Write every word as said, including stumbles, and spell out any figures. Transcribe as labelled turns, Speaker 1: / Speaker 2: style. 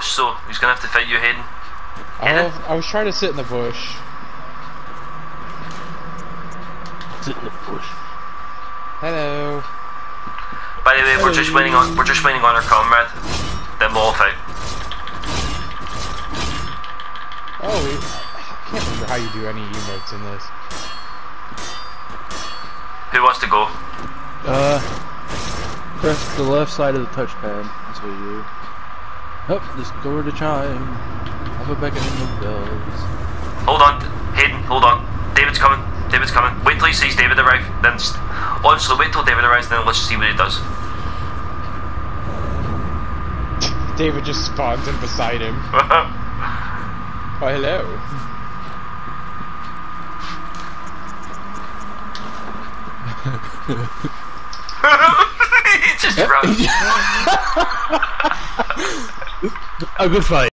Speaker 1: bush, so he's gonna have to fight you, Hayden. Hayden?
Speaker 2: I was trying to sit in the bush.
Speaker 3: Sit in the bush.
Speaker 2: Hello.
Speaker 1: By the way, we're just waiting on we're just waiting on our comrade. Then we'll all fight.
Speaker 2: Oh, we, I can't remember how you do any emotes in this.
Speaker 1: Who wants to go?
Speaker 3: Uh, press the left side of the touchpad. That's what you do. Up, oh, this door to chime. Have a beckoning of bells.
Speaker 1: Hold on, Hayden. Hold on. David's coming. David's coming. Wait till he sees David arrive. Then, honestly, wait till David arrives. Then let's see what he does.
Speaker 2: David just spawns in beside him. Oh, hello.
Speaker 1: He just runs.
Speaker 3: A good fight.